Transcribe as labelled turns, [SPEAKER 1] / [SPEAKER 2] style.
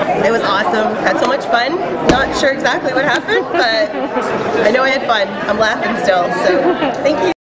[SPEAKER 1] It was awesome. Had so much fun. Not sure exactly what happened, but I know I had fun. I'm laughing still, so thank you.